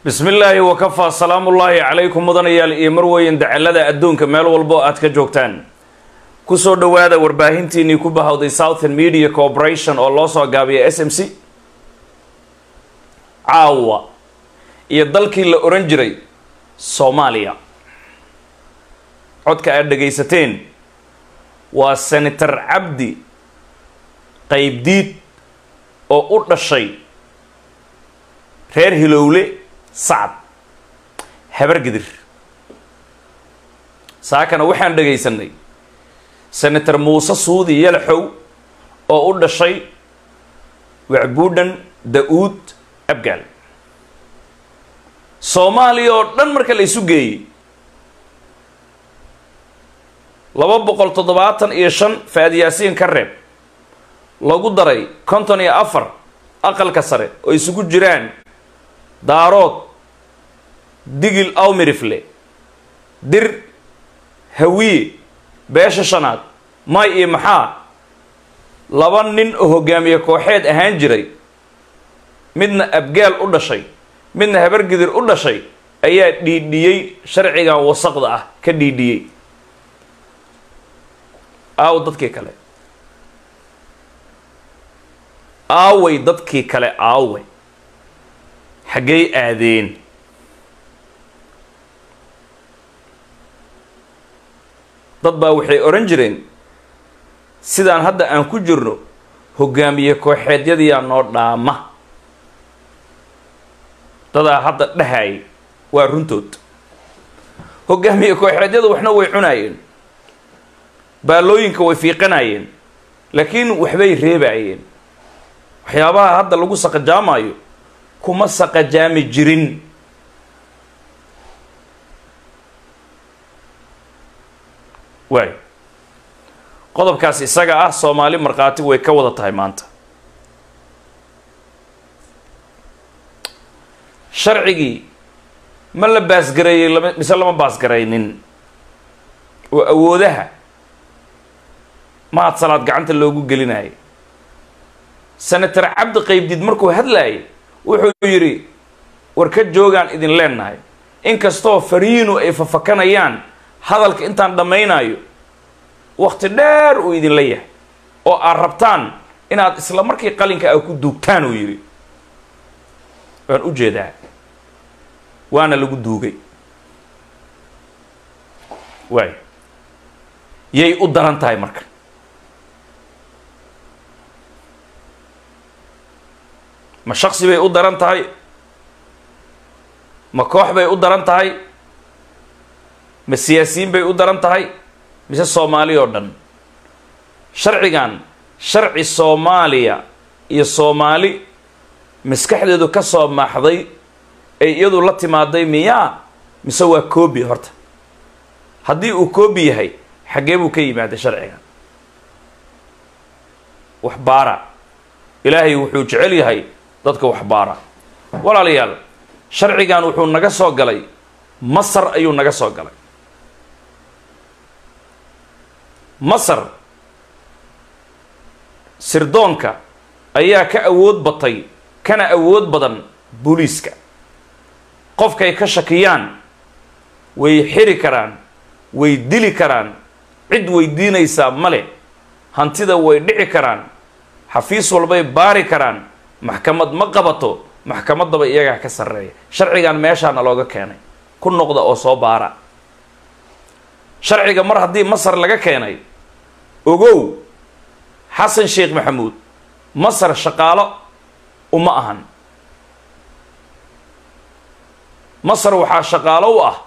بسم الله وكفى سلام الله عليكم مدنيال iyo marweyn dacalada adduunka meel walbo aad ka joogtaan ku soo dhawaada warbaahintiini ku bahawday Southern Media Corporation oo loo soo gaabiyay SMC caawa iyo dalkii la oran jiray Soomaaliya codka aad dhageysateen waa Senator Cabdi Qaybdiid oo u dhashay reer Hilowle Saad habar gidir saakana waxaan dhageysanay Senator Muuse Suudi Yalxow oo u dhashay Wacbuudan Daud Abgaal Soomaaliya oo dhan marka la isu geeyay 275 faadiyaasiin ka reeb lagu daray 54 aqalka sare oo isugu jiraan daarood digil aw mirifle dir hawiye beesha shanaad may iyo maxaa laba nin oo hogaamiye kooxeed ahaan jiray midna abgaal u dhashay midna habar gidir u dhashay ayaa dhiidhiyay sharciga wasaqda ah ka dhiidhiyay dadkii kale aaway dadkii kale aaway xagay aadeen dad baa waxay oran jireen sidaan hadda aan ku jirno hogaamiye kooxeedyadii noo dhaama dadaa hadda dhahay waa runtood hogaamiye kooxeedyadu waxna way cunaayeen baalooyinka way fiiqanayeen laakiin waxbay reebayeen waxyaabaha hadda lagu saqajaamayo kuma saqajaami jirin way qodobkaas isaga ah Soomaali marqaati way ka wada tahay maanta sharcigi ma la baasgareeyay mise lama baasgareynin oo awoodaha ma salaad gacanta loogu gelinayay Senator Cabdi Qaybdiid markuu hadlaayay wuxuu yiri war ka joogan idin leenahay inkastoo fariinu ay fafakanayaan hadalka intaan dhamaynayo waqti dheer uu idin leeyahay oo aad rabtaan inaad isla markii qalinka ay ku duugtaan uu yiri waan u jeedaa waana lagu duugay way yay u daran tahay marka ma shakhsi bay u daran tahay ma koox bay u daran tahay ma siyaasiyiin bay u daran tahay mise Soomaali oo dhan sharcigan sharci Soomaaliya iyo Soomaali maskaxdeedu ka soo maaxday ay iyadu la timaaday miyaa mise waa koobi horta haddii uu koobi yahay xagee buu ka yimaaday sharcigan wax baara ilaahay wuxuu jecel yahay dadka wax baara walaalayaal sharcigan wuxuu naga soo galay Masar ayuu naga soo galay Masar sirdoonka ayaa ka awood batay kana awood badan booliiska qofkay ka shakiyaan way xiri karaan way dili karaan cid weydiinaysa male hantida way dhici karaan xafiis walbay baari karaan maxkamad ma qabato maxkamadaba iyaga ka sareeya sharcigan meeshaana looga keenay ku noqda oo soo baara sharciga mar haddii Masar laga keenay ogow Xasan Sheekh Maxamuud Masar shaqaalo uma ahan Masar waxaa shaqaalo u ah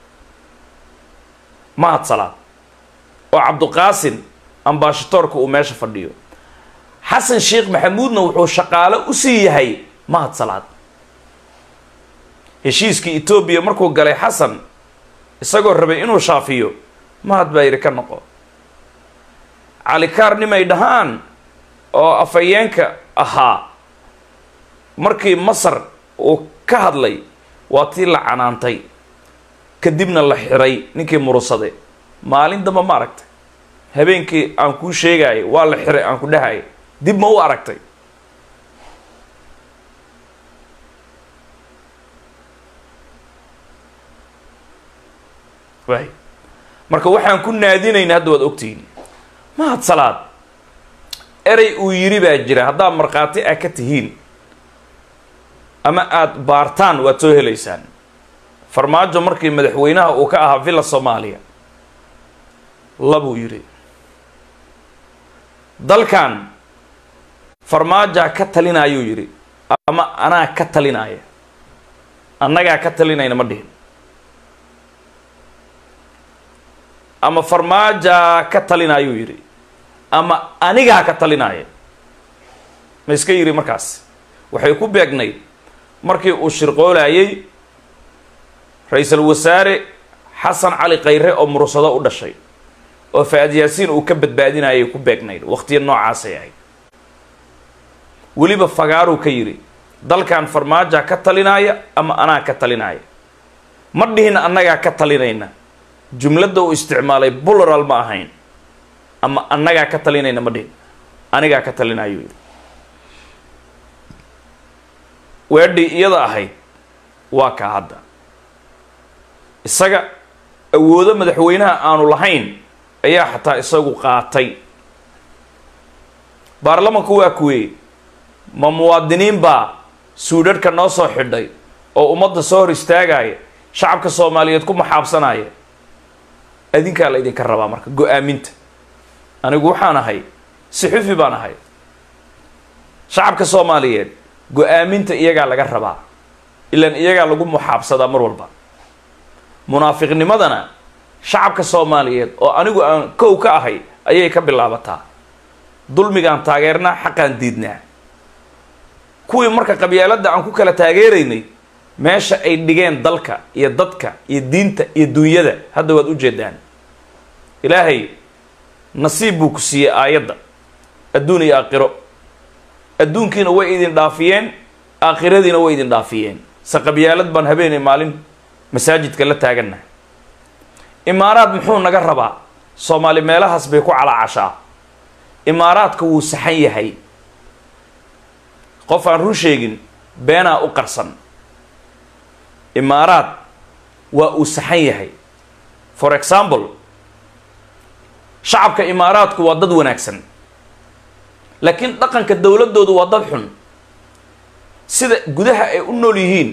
Mahad Salaad oo Cabduqaasin ambassadorka uu meesha fadhiyo Xasan Sheekh Maxamuudna wuxuu shaqaalo u sii yahay Mahad Salaad heshiiskii Itoobiya markuu galay Xasan isagoo rabay inuu shaafiyo Mahad baa yiri ka noqo Ali Karnimay dhahaan oo afayeenka ahaa markii Masar uu ka hadlay waa tii la canaantay kadibna la xiray ninkii murusade maalin damba ma aragtay habeenkii aan ku sheegay waa la xiray aan ku dhahay dib ma u aragtay waay marka waxaan ku naadinayna hadda waad ogtiin mahad salaad erey uu yiri baa jira haddaa markhaati ah ka tihiin ama aad baartaan waad soo helaysaan farmaajo markii madaxweynaha uu ka ahaa villa Soomaaliya labuu yiri dalkan farmaajo ka talinayuu yiri ama anaa ka talinaya annagaa ka talinayna ma dhihin ama farmaajo ka talinayuu yiri ama anigaa ka talinaya ma iska yiri markaas waxay ku beegnayd markii uu shirqoolayay ra'iisul wasaare Xasan Cali Khayre oo mursado u dhashay oo Faad Yaasiin uu ka badbaadinayay ku beegnayd waqtiyo noocaas ay waliba fagaaru ka yiri dalkan farmaajo ka talinaya ama anaa ka talinaya ma dhihin annagaa ka talinayna jumlada uu isticmaalay plural ma ahayn ama annagaa ka talinayna ma dhihin anigaa ka talinayo weedhi iyada ahayd waa ka hadda isaga awoodo madaxweynaha aanu lahayn ayaa xataa isagu qaatay baarlamaanku waa kuwee ma muwaadiniin baa suudhadhka noo soo xidhay oo ummadda soo hor istaagaya shacabka Soomaaliyeed ku maxaabsanaya adinkaa la idinka rabaa marka go'aaminta anigu waxaan ahay saxufi baan ahay shacabka Soomaaliyeed go'aaminta iyagaa laga rabaa ilaan iyagaa lagu muxaabsadaa mar walba munaafiqnimadana shacabka Soomaaliyeed oo anigu aan kow ka ahay ayay ka bilaabataa dulmigaan taageernaa xaqaan diidnaa kuwii marka qabyaalada aan ku kala taageeraynay meesha ay dhigeen dalka iyo dadka iyo diinta iyo dunyada hadda waad u jeedaan ilaahay nasiib buu ku siiyay aayadda adduun iyo aakhiro adduunkiina way idin dhaafiyeen aakhiradiina way idin dhaafiyeen saqabyaalad baan habeenay maalin masaajidka la taagana imaaraad muxuu naga rabaa Soomaali meelahaas bay ku calaacashaa imaaraadka wuu saxan yahay qof aan run sheegin beenaa u qarsan imaaraad waa uu saxan yahay for example shacabka imaaraadku waa dad wanaagsan laakiin dhaqanka dawladoodu waa dad xun sida gudaha ay u nool yihiin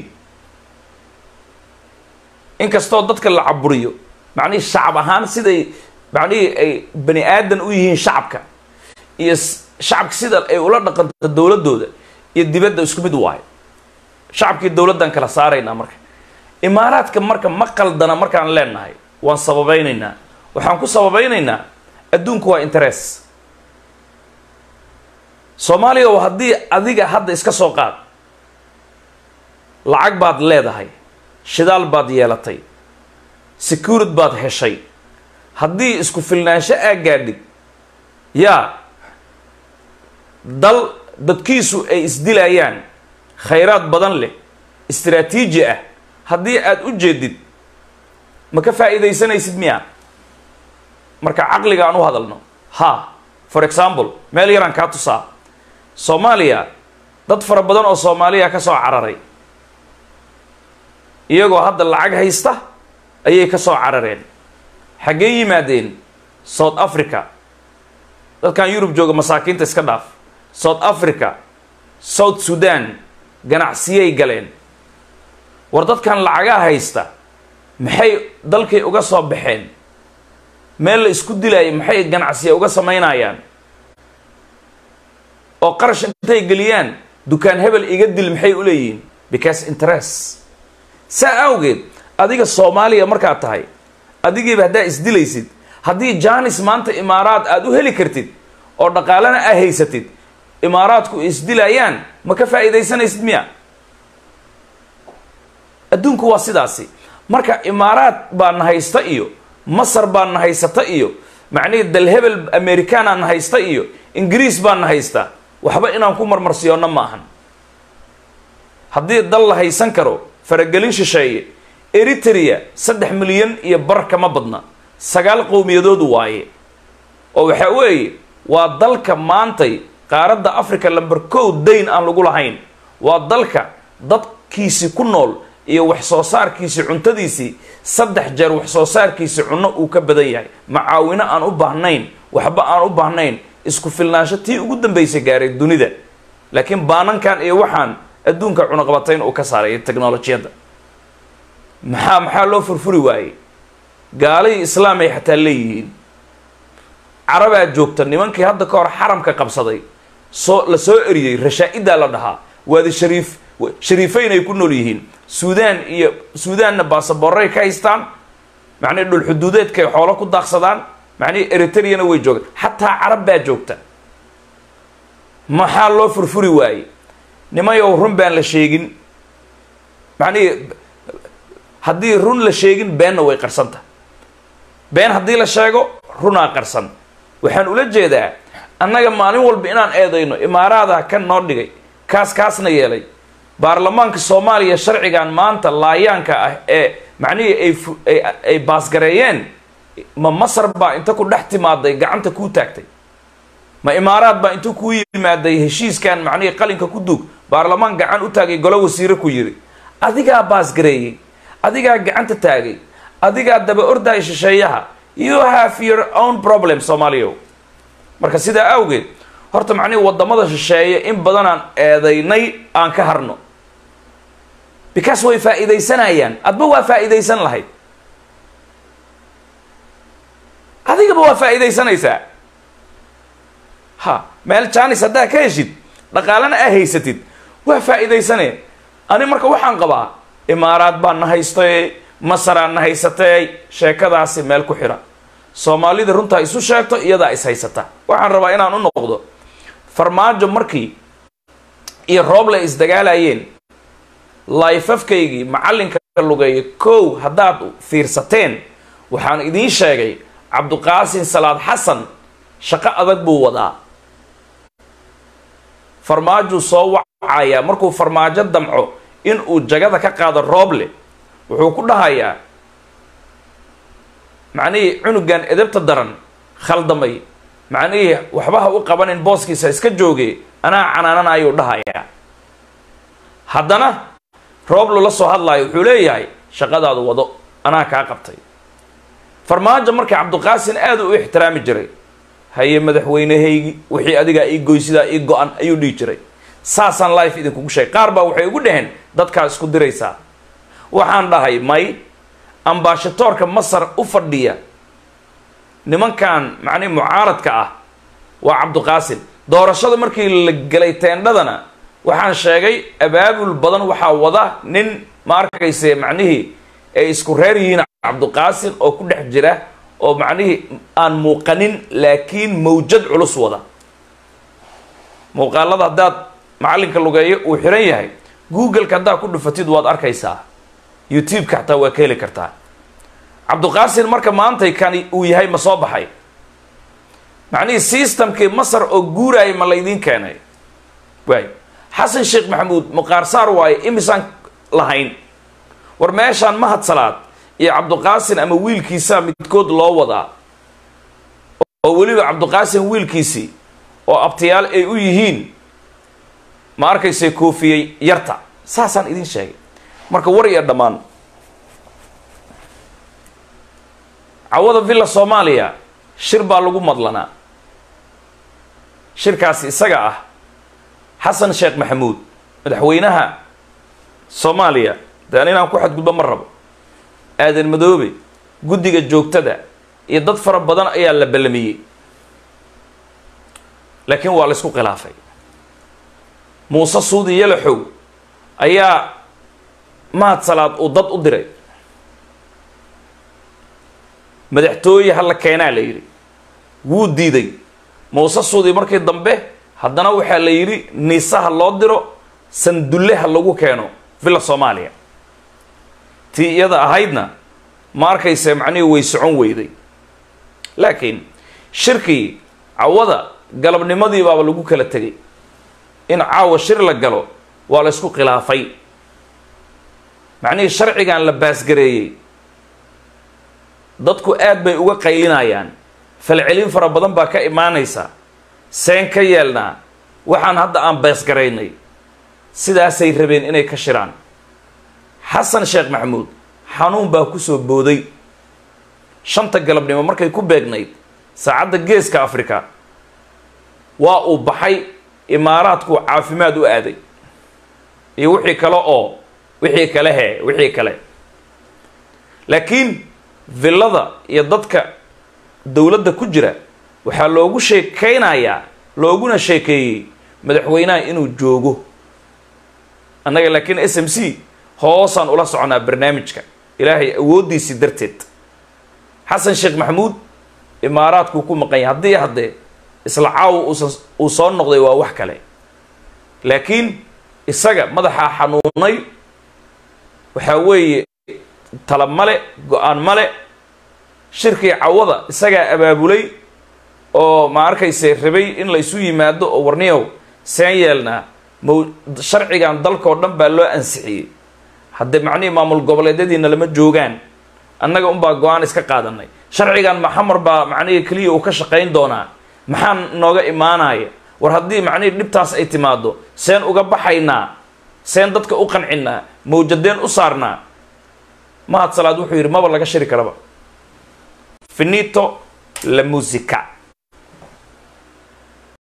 inkastoo dadka la caburiyo macni shacab ahaan sida macni ay bani aadan u yihiin shacabka iyo shacabka sida ay ula dhaqanto dawladooda iyo dibadda isku mid waay shacabkii dawladdan kala saarayna marka imaaraadka marka ma qaldana markaan leenahay waan sababaynaynaa waxaan ku sababaynaynaa adduunku waa interest Soomaaliya oo haddii adiga hadda iska soo qaad lacag baad leedahay shidaal baad yeelatay security baad heshay haddii isku filnaansho aad gaadhid yaa dal dadkiisu ay isdilayaan khayraad badan leh istiraatiiji ah haddii aad u jeedid ma ka faa'iidaysanaysid miya marka caqliga aan u hadalno ha for example meel yaraan kaa tusaa Soomaaliya dad fara badan oo Soomaaliya ka soo cararay iyagoo hadda lacag haysta ayay ka soo carareen xagee yimaadeen South Africa dadkan Europe jooga masaakiinta iska dhaaf South Africa South Sudan ganacsiyay galeen war dadkan lacaga haysta maxay dalkay uga soo baxeen meel la isku dilaayay maxay ganacsiga uga sameynayaan oo qarash intay galiyaan dukaan hebel iga dil maxay u leeyihiin because interest saawgeed adiga Soomaaliya marka tahay adigiiba hadaa isdilaysid haddii Jaanis maanta imaaraad aad u heli kartid oo dhaqaalana aad haysatid imaaraadku isdilayaan ma ka faa'iidaysanaysid miya adduunku waa sidaasi marka imaaraad baan haysta iyo Masar baan haysata iyo macni dal hebel American aan haysta iyo Ingiriis baan haysta waxba inaan ku marmarsiyoona ma ahan haddii dal la haysan karo faragelin shisheeye Eritrea 3 milyan iyo bar kama badna 9 qowmiyadood waaye oo waxa weeye waa dalka maantay qaaradda Afrika lambar 1 dayn aan lagu lahayn waa dalka dadkiisi ku nool iyo wax soo saarkiisa cuntadiisii 3 jeer wax soo saarkiisa cunno uu ka badan yahay macaawino aan u baahnayn waxba aan u baahnayn isku filnaansho tii ugu dambeysay gaaray dunida laakiin baanankan iyo waxaan adduunka cunaqabatayn uu ka saaray teknolojiyada maxaa loo furfuri waayey gaalay islaam ay xataa leeyihiin carabaa joogta nimankii hadda ka hor xaramka qabsaday la soo eriyey rashaa'ida la dhahaa waadi shariifeyn ay ku nool yihiin suudaanna baasaboorray ka haystaan macnii dhul xuduudeedkay xoolo ku daaqsadaan macnii eritreana way joogaan xataa carab baa joogta maxaa loo furfuri waayey nimayow run baan la sheegin macnii haddii run la sheegin beenna way qarsanta been haddii la sheego runaa qarsan waxaan ula jeedaa annaga maalin walba inaan eedayno imaaraada kan noo dhigay kaasna yeelay baarlamaanka soomaaliya sharcigan maanta laayaanka ah ee macnihii ay baasgareeyeen ma masar baa inta ku dhex timaaday gacanta kuu taagtay ma imaaraad baa intuu kuu yimaaday heshiiskan macnihii qalinka ku duug baarlamaan gacan u taagay golo wasiire ku yiri adigaa baasgareeyey adigaa gacanta taagay adigaa daba ordaay shisheeyaha you have your own problem Soomaaliya marka sidaa awgeed horta macnii wadamada shisheeye in badan aan eedaynay aan ka harno because way faa'iideysanayaan adba waa faa'iideysan lahayd adigaba waa faa'iideysanaysaa ha meel jaanis haddaa ka heshid dhaqaalana aa haysatid waa faa'iideysanaya ani marka waxaan qabaa imaaraad baan na haystay masaraan na haysatay sheekadaasi meel ku xira soomaalida runtaa isu sheegto iyadaa is haysata waxaan rabaa inaan u noqdo farmaajo markii iyo rooble isdagaalayeen laifafkaygii macallinka lugeeya kow haddaad fiirsateen waxaan idiin sheegay cabduqaasin salaad xasan shaqo adag buu wadaa farmaajo soo wacaya markuu farmaajo damco inuu jagada ka qaado rooble wuxuu ku dhahayaa macnihii cunugan edebta daran khaldamay macnihii waxba ha u qabanin booskiisa iska joogay anaa canaanana ayuu dhahayaa haddana rooblo la soo hadlaayo wuxuu leeyahay shaqadaadu wado anaa kaa qabtay farmaajo markii cabduqaasin aad u ixtiraami jiray haye madaxweynehaygi wixii adigaa ii goy sidaa ii go-an ayuu dhihi jiray saasaan life idinkugu sheegay qaar baa waxay ugu dhaheen dadkaa isku diraysaa waxaan dhahay may ambaashatoorka masar u fadhiya nimankan macnihi mucaaradka ah waa cabduqaasin doorashada markii la gelay teendhadana waxaan sheegay abaabul badan waxaa wada nin ma arkayse macnihii ay isku reer yihiin cabduqaasin oo ku dhex jira oo macnihii aan muuqanin laakiin mawjad culus wada muuqaalada haddaad macallinka lugeeyo uu xiran yahay google-ka haddaad ku dhufatid waad arkaysaa youtube-ka xataa waa ka heli kartaa cabduqaasin marka maantay kani uu yahay ma soo baxay macnihii systemkii masar oo guuraya ma laydiin keenay waay xasan sheekh maxamuud muqaarsaar waaye imisaan lahayn war meeshaan mahad salaad iyo cabduqaasin ama wiilkiisaa midkood loo wadaa oo weliba cabduqaasin wiilkiisii oo abtiyaal ay u yihiin ma arkaysay koofiyey yarta saasaan idin sheegay marka war iyo dhammaan cawada villa Soomaaliya shir baa lagu madlanaa shirkaasi isaga ah xasan sheekh maxamuud madaxweynaha Soomaaliya daan inaan ku xadgudbo ma rabo aadan madoobe guddiga joogtada iyo dad fara badan ayaa la ballamiyey laakiin waa la isku khilaafay muuse suudi yalaxow ayaa mahad salaad uu dad u diray madaxtooye hala keenaa la yidhi wuu diiday muuse suudi markii dambe haddana waxaa la yidhi niisaha loo diro sandulle ha lagu keeno villa Soomaaliya tii iyada ahaydna ma arkayse macnihii way socon weyday laakiin shirkii cawada galabnimadii baaba lagu kala tegay in caawa shir la galo waa la isku khilaafay macnihii sharcigan la baasgareeyey dadku aad bay uga qaylinayaan falcelin fara badan baa ka imaanaysa seen ka yeelnaa waxaan hadda aan baasgaraynay sidaasay rabeen inay ka shiraan xasan sheekh maxamuud xanuun baa kusoo booday shanta galabnimo markay ku beegnayd saacadda geeska afrika waa uu baxay imaaraadku caafimaad u aaday iyo wixii kale laakiin villada iyo dadka dowladda ku jira waxaa loogu sheekaynayaa looguna sheekeeyey madaxweynaha inuu joogo annaga laakiin SMC hoosaan ula soconaa barnaamijka ilaahay awoodiisii darteed xasan sheekh maxamuud imaaraadku ku maqan yahay haddee isla caaw uu soo noqday waa wax kale laakiin isaga madaxa xanuunay waxaa weeye tala male go-aan male shirkii cawada isagaa abaabulay oo ma arkayse rabay in la isu yimaado oo warniyow seen yeelnaa sharcigan dalkoo dhan baa loo ansixiyey haddee macnihii maamul goboleedyadiina lama joogaan annaga unbaa go-aan iska qaadanay sharcigan maxamar baa macnihii keliya uu ka shaqayn doonaa maxaa nooga imaanaya war haddii macnihii dhibtaas ay timaado seen uga baxaynaa seen dadka u qancinaa mawjadeen u saarnaa mahad salaad wuxuu yidhi maba laga shiri karaba finito la musica